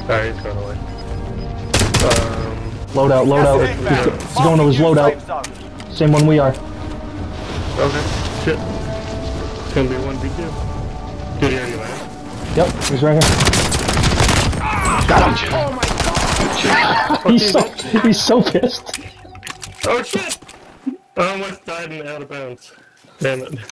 Alright, he's going away. Loadout, loadout. He's going to his loadout. Same one we are. Okay. Shit. It's gonna be 1v2. Did he already land? Yep, he's right here. Got him! Oh my god! He's so pissed. Oh shit! I almost died and out of bounds. Damn it.